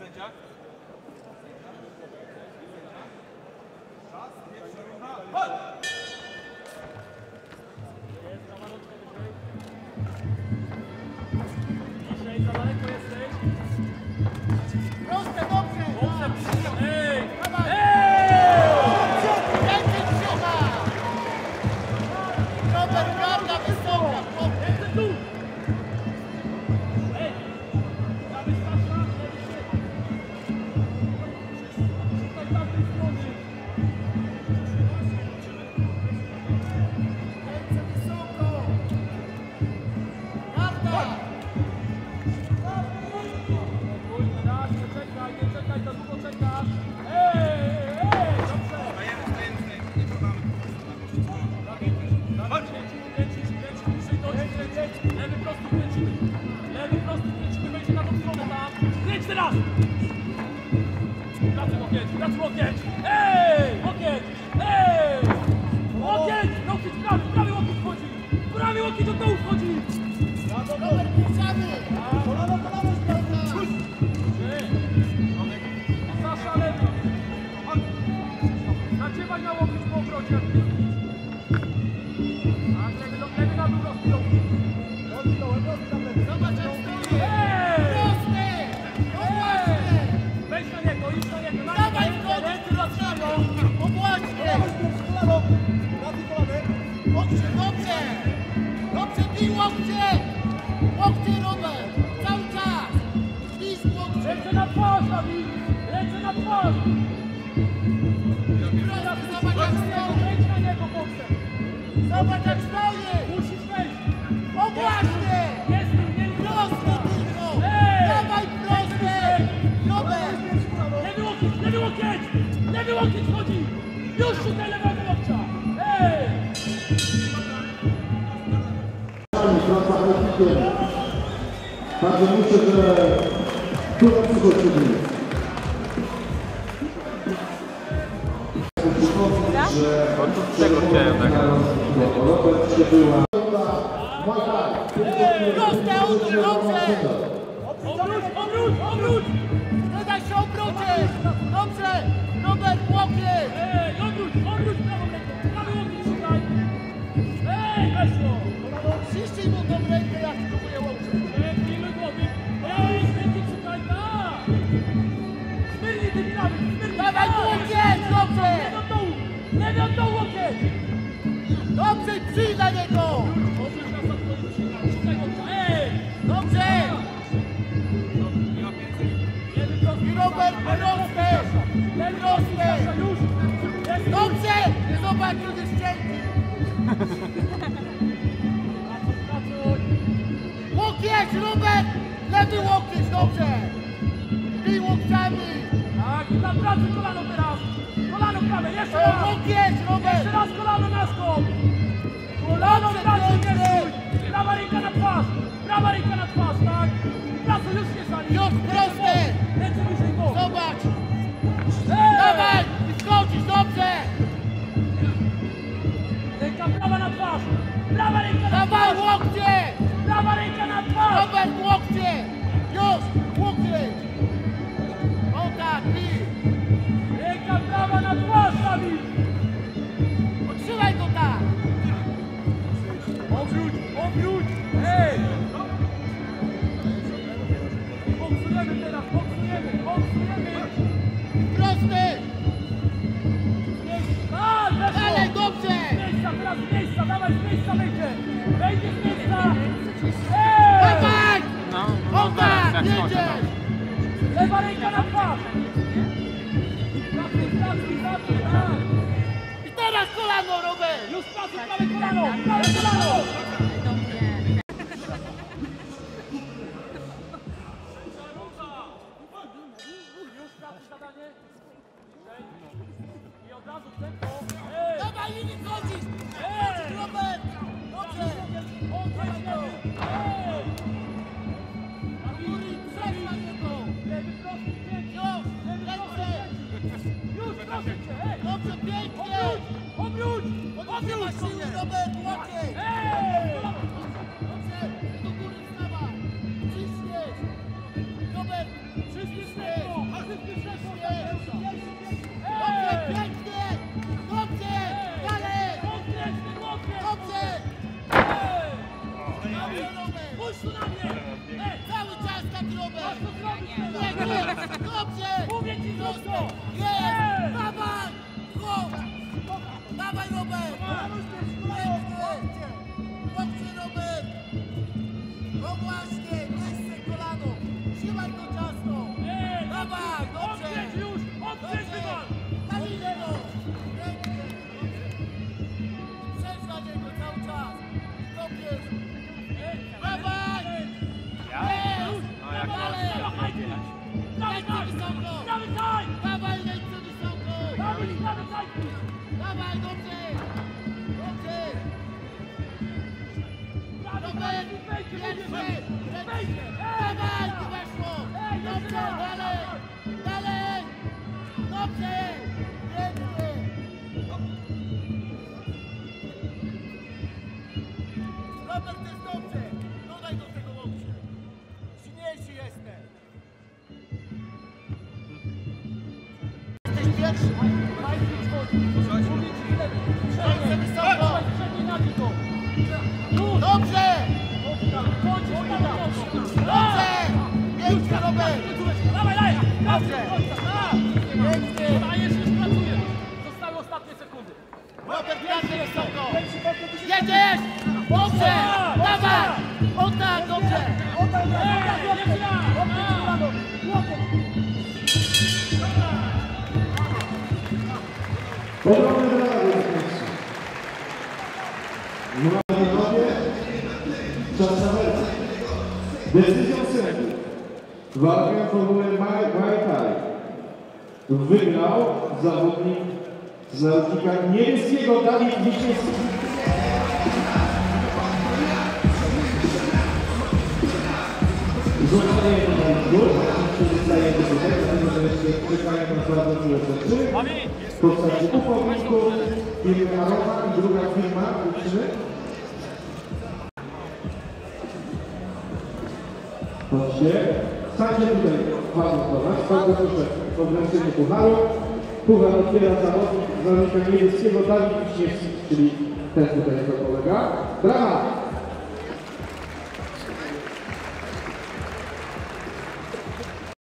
sędzia. Czas, pierwsza runda. Chodź! Niżej, za daleko jesteś. Proste, dobrze! Dobrze, ej! Dawaj! Ręce trzyma! Robert, prawda, wysoka! Ręce tu! Ej! Prawy Stasza, lewy szczyt. Tutaj tamtej strony. Ręce wysoko! Prawda! Raz, nie czekaj, za długo czekasz. Ej, dobrze. Nie podamy. Kręcisz, bliżej do nich, kręcić. Lewy prosty kręcimy. Wejdzie na tą stronę tam. Kręć teraz! Pracuj łokieć. Ej! Łokieć! Łokieć, prawy łokieć wchodzi. Prawy łokieć od dołu wchodzi. Robert, puszczamy! Kolano, sprawdza! Sasza, lewy. Zaciewaj na łokieć po obrocie. Tak, lewy na dół rozbijał. Zobacz, jak stoi! Proste! Obłaczne! Wejdź na niego, idź na niego. Dawaj, wchodzisz, wracamy! Obłaczne! Dobrze, dobrze! Dobrze, bij łokcie! Łokcie, Robert! Cały czas! Bij z łokcie! Ręce na twarz, Dawid! Ręce na twarz! Proste, zobacz, jak stoi! Wejdź na niego boksem! Zobacz, jak stoi! Musisz wejść! Obłaczne! Jest nie Proste tylko! Ej! Dawaj, proste! Robert! Lewy łokieć wchodzi! Już tutaj lewego łokcia! Ej! Także myślę, że dużo przygotowi. Czego chciałem nagrać? Proste, dobrze! Obróć! Nie daj się obrócić! Dobrze! Robert, łokieć! Ej, obróć prawą ręką! Prawy łokieć szukaj! Ej, weź go! Ciśnij mu tą rękę, jak próbuje łokcie! Pilnuj głowy! Ej, śmieci szukaj, tak! Smyrnij tym prawym! Dawaj, łokieć! Dobrze! Lewy od dołu łokieć! Dobrze, przyjdź na niego! Obróć nas od twojego szukaj łokcia! Ej! Dobrze! I Robert, proste! Proste! Dobrze! Zobacz, już jest cienki! Łokieć, Robert! Lewy łokieć, dobrze! Bij łokciami! Tak, i tam pracy kolano teraz! Kolano prawe, jeszcze raz! Łokieć, Robert! Jeszcze raz kolano na skok! Kolano pracy, nie stój! Prawa ręka na twarz! Tak? Pracuj, już nie za nim! Już proste! Ręce wyżej go! Zobacz! Ej! Dawaj! Wyskoczysz, dobrze! Ręka prawa na twarz! Prawa ręka na Dawaj, twarz! łokcie! Prawa ręka na twarz! Robert, łokcie! Już! Łokieć! O tak, bij! Ręka prawa na twarz, Dawid! Utrzymaj go tak! Obróć! Ej! Boksujemy teraz, boksujemy! Prosty! Tak, Dalej, dobrze! teraz z miejsca, dawaj z miejsca wejdzie! Wejdzie z miejsca! Dawaj! O tak, jedziesz! Lewa ręka na twarz! Pracuj, tak! I teraz kolano, Robert! Już pracuj, prawe kolano! Już pracuj zadanie! I od razu w tempo! Dawaj, i nie wchodzisz! Wchodzisz, Robert! Dobrze! Dawaj go! Góry, przejdź na niego! Lewy prosty, Już! Ręce! już proszę cię! Dobrze, pięknie! Obróć! Podnieś siły, Robert, łokieć! Dobrze, do góry wstawaj! Ciśniesz! Robert, ciśniesz! Robert! Co zrobić teraz? Pięknie! Dobrze! Mówię ci, Zosto! Jest! Dawaj! Chłop! Dawaj, Robert! Pięknie! Dobrze, Robert! No właśnie, miejsce kolano! Trzymaj to ciasno! Dawaj, dobrze! Odjedź już! Odjedź rywal! Na linię go! Pięknie! Przejdź na niego cały czas! I dobrze! Dawaj! Jest! Dalej! Ręce wysoko! Dawaj, ręce wysoko! Dawaj, dobrze! Dobrze! Robert! Pierwszy! Dawaj, tu weszło! Dobrze, dalej! Dalej! Dobrze! Pięknie! Robert, to jest dobrze! Dodaj do tego łokcie! Silniejszy jesteś! Jesteś pierwszy! Ręce wysoko! Dobrze! Dobrze! Pięknie, Robert! Dobrze! Pięknie! Zostały ostatnie sekundy. Robert, ręce wysoko! Jedziesz! Dobrze! Dawaj! O tak, dobrze! Ogromne brawa dla Państwa. Numer panowie, czas na wersję. Decyzją sędziów. Walkę w formule Muay Thai wygrał zawodnik z narodnika niemieckiego Dawid Wiśniewski. Zostaje na górę, zostaje tutaj, dlatego że jeszcze czekają na bardzo miłe rzeczy. W postaci upomników, firmy Aroma i druga firma, dziewczyny. Chodźcie, stańcie tutaj, Paweł Tomasz, bardzo proszę o wręczenie pucharu. Puchar otwiera zawodnik z narodnika niemieckiego Dawid Wiśniewski, czyli ten tutaj jego kolega. Brawa!